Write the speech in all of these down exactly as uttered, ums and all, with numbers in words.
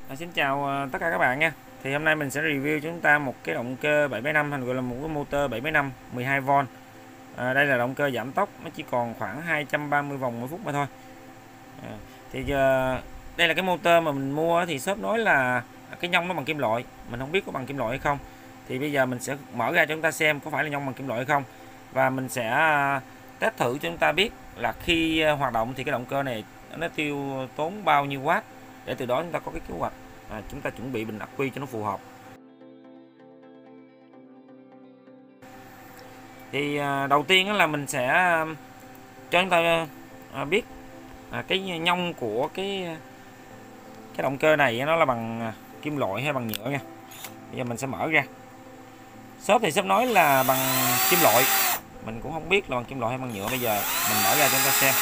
À, xin chào à, tất cả các bạn nha. Thì hôm nay mình sẽ review chúng ta một cái động cơ bảy năm, thành gọi là một cái motor bảy năm mười hai vôn. À, đây là động cơ giảm tốc, nó chỉ còn khoảng hai trăm ba mươi vòng mỗi phút mà thôi. À, thì à, đây là cái motor mà mình mua thì shop nói là cái nhông nó bằng kim loại, mình không biết có bằng kim loại hay không. Thì bây giờ mình sẽ mở ra cho chúng ta xem có phải là nhông bằng kim loại hay không, và mình sẽ à, test thử cho chúng ta biết là khi à, hoạt động thì cái động cơ này nó tiêu tốn bao nhiêu watt, để từ đó chúng ta có cái kế hoạch à, chúng ta chuẩn bị bình ắc quy cho nó phù hợp. Thì à, đầu tiên là mình sẽ à, cho chúng ta à, biết à, cái nhông của cái cái động cơ này nó là bằng kim loại hay bằng nhựa nha. Bây giờ mình sẽ mở ra. Shop thì shop nói là bằng kim loại, mình cũng không biết là bằng kim loại hay bằng nhựa. Bây giờ mình mở ra cho chúng ta xem.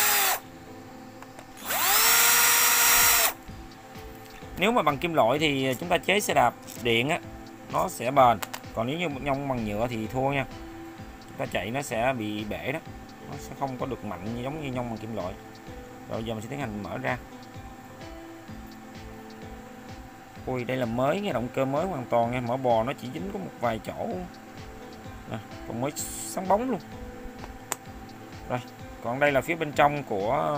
Nếu mà bằng kim loại thì chúng ta chế xe đạp điện á, nó sẽ bền. Còn nếu như nhông bằng nhựa thì thua nha. Chúng ta chạy nó sẽ bị bể đó. Nó sẽ không có được mạnh giống như nhông bằng kim loại. Rồi giờ mình sẽ tiến hành mở ra. Ui, đây là mới nha, động cơ mới hoàn toàn nha. Mỡ bò nó chỉ dính có một vài chỗ à, còn mới sáng bóng luôn. Rồi, còn đây là phía bên trong của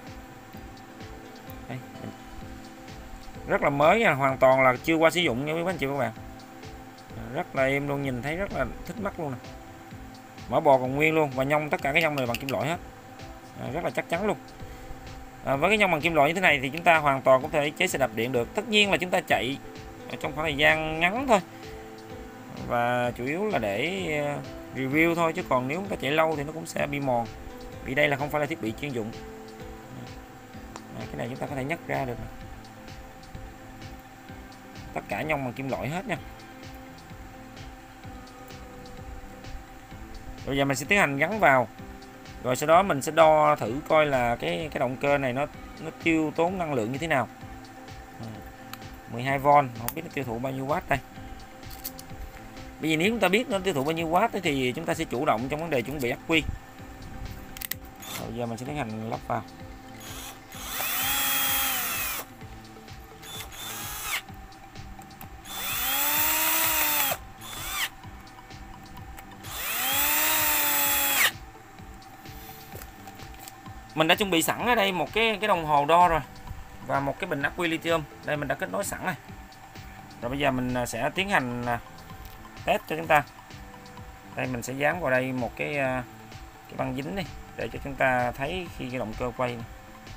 đây. Rất là mới nha, hoàn toàn là chưa qua sử dụng nha quý anh chị các bạn. Rất là êm luôn, nhìn thấy rất là thích mắt luôn nè. Mỡ bò còn nguyên luôn, và nhông tất cả cái nhông này bằng kim loại hết. À, rất là chắc chắn luôn. À, với cái nhông bằng kim loại như thế này thì chúng ta hoàn toàn có thể chế xe đạp điện được. Tất nhiên là chúng ta chạy ở trong khoảng thời gian ngắn thôi, và chủ yếu là để review thôi, chứ còn nếu chúng ta chạy lâu thì nó cũng sẽ bị mòn, vì đây là không phải là thiết bị chuyên dụng. À, cái này chúng ta có thể nhấc ra được. Tất cả nhông bằng kim loại hết nha. Bây giờ mình sẽ tiến hành gắn vào, rồi sau đó mình sẽ đo thử coi là cái cái động cơ này nó nó tiêu tốn năng lượng như thế nào. mười hai vôn, không biết nó tiêu thụ bao nhiêu watt đây. Bây giờ nếu chúng ta biết nó tiêu thụ bao nhiêu watt thì chúng ta sẽ chủ động trong vấn đề chuẩn bị ắc quy. Bây giờ mình sẽ tiến hành lắp vào. Mình đã chuẩn bị sẵn ở đây một cái cái đồng hồ đo rồi, và một cái bình ắc quy lithium. Đây mình đã kết nối sẵn rồi. Rồi bây giờ mình sẽ tiến hành test cho chúng ta. Đây mình sẽ dán vào đây một cái cái băng dính đi, để cho chúng ta thấy khi cái động cơ quay này.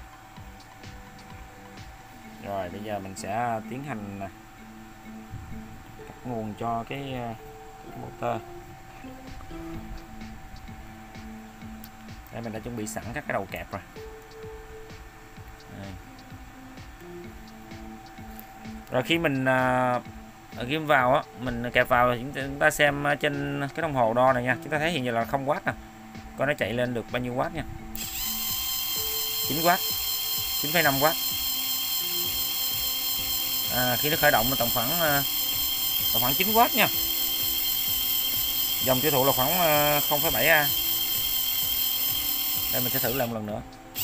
Rồi bây giờ mình sẽ tiến hành cắt nguồn cho cái, cái motor. Đây mình đã chuẩn bị sẵn các cái đầu kẹp rồi. Đây. Rồi khi mình uh, ghim vào á, mình kẹp vào thì chúng ta xem trên cái đồng hồ đo này nha. Chúng ta thấy hiện giờ là không watt nè. Coi nó chạy lên được bao nhiêu watt nha. chín watt, chín phẩy năm watt. À, khi nó khởi động tầm khoảng tầm khoảng chín watt nha. Dòng tiêu thụ là khoảng không phẩy bảy A. Đây mình sẽ thử lại một lần nữa.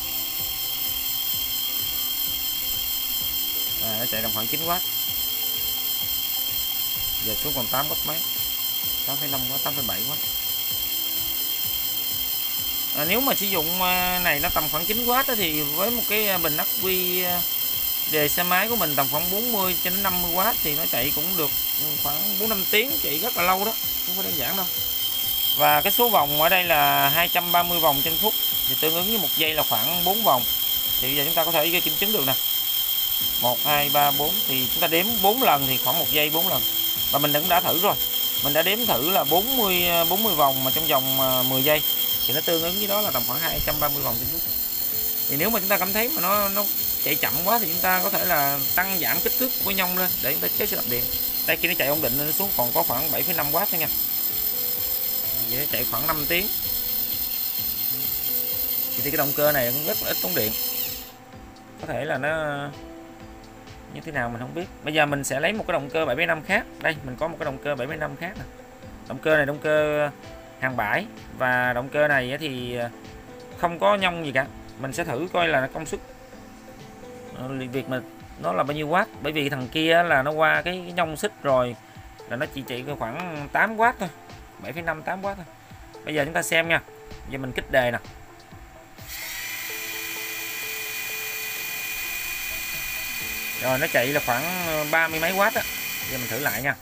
À, nó chạy tầm khoảng chín watt. Giờ xuống còn tám watt mấy, tám phẩy năm watt, tám phẩy bảy watt. À, nếu mà sử dụng này nó tầm khoảng chín watt thì với một cái bình ắc quy đề xe máy của mình tầm khoảng bốn mươi cho đến năm mươi watt thì nó chạy cũng được khoảng bốn năm tiếng, chạy rất là lâu đó, không có đơn giản đâu. Và cái số vòng ở đây là hai trăm ba mươi vòng trên phút, thì tương ứng với một giây là khoảng bốn vòng. Thì bây giờ chúng ta có thể kiểm chứng được nè. một hai ba bốn thì chúng ta đếm bốn lần thì khoảng một giây bốn lần. Và mình cũng đã thử rồi. Mình đã đếm thử là bốn mươi bốn mươi vòng mà trong vòng mười giây, thì nó tương ứng với đó là tầm khoảng hai trăm ba mươi vòng trên phút. Thì nếu mà chúng ta cảm thấy mà nó nó chạy chậm quá thì chúng ta có thể là tăng giảm kích thước của nhông lên để chúng ta chế xe đạp điện. Đây khi nó chạy ổn định nó xuống còn có khoảng bảy phẩy năm watt thôi nha. Vậy nó chạy khoảng năm tiếng. Thì cái động cơ này cũng rất là ít tốn điện. Có thể là nó như thế nào mình không biết. Bây giờ mình sẽ lấy một cái động cơ bảy năm khác. Đây mình có một cái động cơ bảy năm khác nè. Động cơ này động cơ hàng bãi, và động cơ này thì không có nhông gì cả. Mình sẽ thử coi là công suất việc mà nó là bao nhiêu watt, bởi vì thằng kia là nó qua cái, cái nhông xích rồi là nó chỉ chạy khoảng tám watt thôi, bảy phẩy năm tám watt thôi. Bây giờ chúng ta xem nha, giờ mình kích đề nè, rồi nó chạy là khoảng ba mươi mấy watt á. Giờ mình thử lại nha,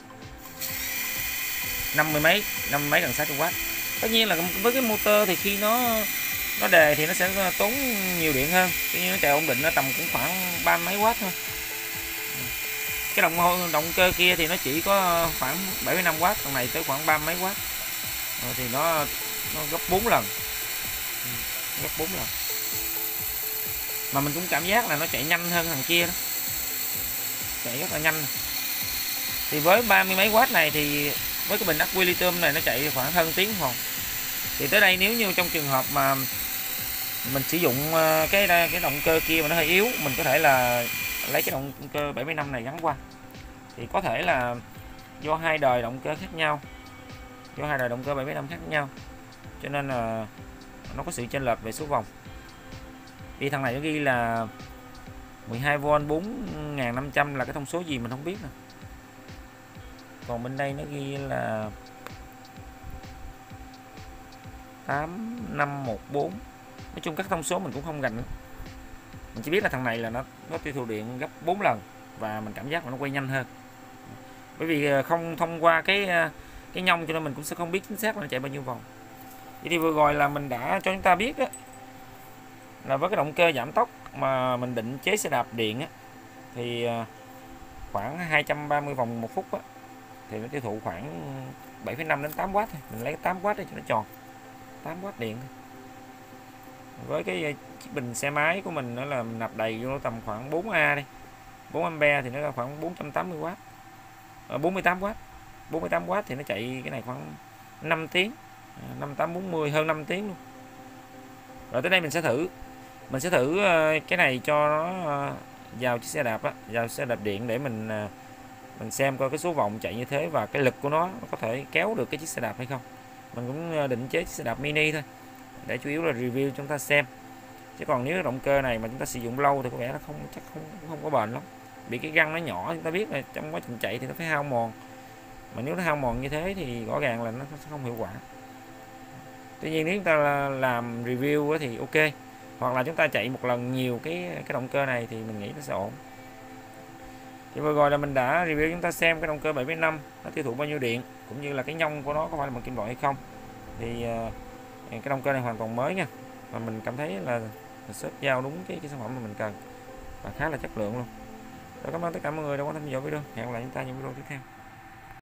năm mươi mấy năm mươi mấy gần sáu mươi watt. Tất nhiên là với cái motor thì khi nó nó đề thì nó sẽ tốn nhiều điện hơn, tuy nhiên nó chạy ổn định nó tầm cũng khoảng ba mấy watt thôi. Cái động động cơ kia thì nó chỉ có khoảng bảy mươi lăm watt, còn này tới khoảng ba mấy watt, rồi thì nó nó gấp bốn lần, gấp bốn lần. Mà mình cũng cảm giác là nó chạy nhanh hơn thằng kia đó, chạy rất là nhanh. Thì với ba mươi mấy watt này thì với cái bình ắc quy lithium này nó chạy khoảng hơn tiếng đồng hồ. Thì tới đây nếu như trong trường hợp mà mình sử dụng cái cái động cơ kia mà nó hơi yếu, mình có thể là lấy cái động cơ bảy mươi lăm này gắn qua. Thì có thể là do hai đời động cơ khác nhau, do hai đời động cơ bảy mươi lăm khác nhau, cho nên là nó có sự chênh lệch về số vòng. Vì thằng này nó ghi là mười hai vôn bốn nghìn năm trăm là cái thông số gì mình không biết nè. Còn bên đây nó ghi là tám năm một bốn. Nói chung các thông số mình cũng không gành. Mình chỉ biết là thằng này là nó nó tiêu thụ điện gấp bốn lần và mình cảm giác là nó quay nhanh hơn. Bởi vì không thông qua cái cái nhông cho nên mình cũng sẽ không biết chính xác là nó chạy bao nhiêu vòng. Vậy thì vừa rồi là mình đã cho chúng ta biết đó, là với cái động cơ giảm tốc mà mình định chế xe đạp điện á, thì khoảng hai trăm ba mươi vòng một phút á, thì nó tiêu thụ khoảng bảy phẩy năm đến tám watt thôi. Mình lấy tám watt để cho nó tròn, tám watt điện. Với cái chiếc bình xe máy của mình nó là mình nạp đầy vô tầm khoảng bốn A đi, bốn ampere thì nó là khoảng bốn trăm tám mươi watt, à, bốn mươi tám watt, bốn mươi tám watt thì nó chạy cái này khoảng năm tiếng, năm tám bốn mươi, hơn năm tiếng luôn. Rồi tới đây mình sẽ thử mình sẽ thử cái này cho nó vào chiếc xe đạp á, vào xe đạp điện để mình mình xem coi cái số vòng chạy như thế và cái lực của nó, nó có thể kéo được cái chiếc xe đạp hay không. Mình cũng định chế chiếc xe đạp mini thôi, để chủ yếu là review chúng ta xem. Chứ còn nếu động cơ này mà chúng ta sử dụng lâu thì có vẻ nó không chắc không không có bền lắm. Bị cái găng nó nhỏ, chúng ta biết là trong quá trình chạy thì nó phải hao mòn. Mà nếu nó hao mòn như thế thì rõ ràng là nó sẽ không hiệu quả. Tuy nhiên nếu chúng ta làm review thì ok, hoặc là chúng ta chạy một lần nhiều cái cái động cơ này thì mình nghĩ nó sẽ ổn. Thì vừa rồi là mình đã review chúng ta xem cái động cơ bảy mươi lăm nó tiêu thụ bao nhiêu điện, cũng như là cái nhông của nó có phải là bằng kim loại hay không. Thì cái động cơ này hoàn toàn mới nha, và mình cảm thấy là xếp giao đúng cái, cái sản phẩm mà mình cần và khá là chất lượng luôn. Rồi, cảm ơn tất cả mọi người đã quan tâm theo dõi video. Hẹn gặp lại chúng ta những video tiếp theo.